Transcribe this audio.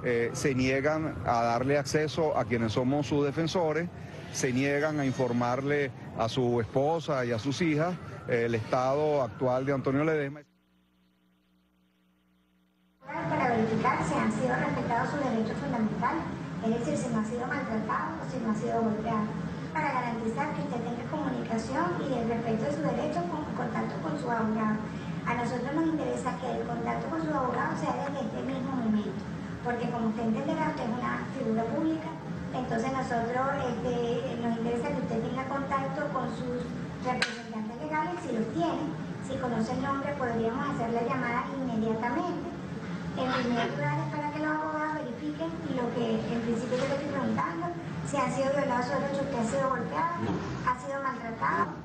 se niegan a darle acceso a quienes somos sus defensores, se niegan a informarle a su esposa y a sus hijas el estado actual de Antonio Ledesma. Para verificar si han sido respetados sus derechos fundamentales, es decir, si no ha sido maltratado o si no ha sido golpeado, para garantizar que usted tenga comunicación y el respeto de sus derechos con contacto con su abogado. A nosotros nos interesa que el contacto con su abogado sea desde este mismo momento, porque como usted entenderá, usted es una figura pública, entonces nosotros nos interesa que usted tenga contacto con sus representantes legales, si los tiene, si conoce el nombre podríamos hacer la llamada inmediatamente. En primer lugar es para que los abogados verifiquen lo que en principio yo le estoy preguntando, si han sido violados sus derechos, usted ha sido golpeado, ha sido maltratado.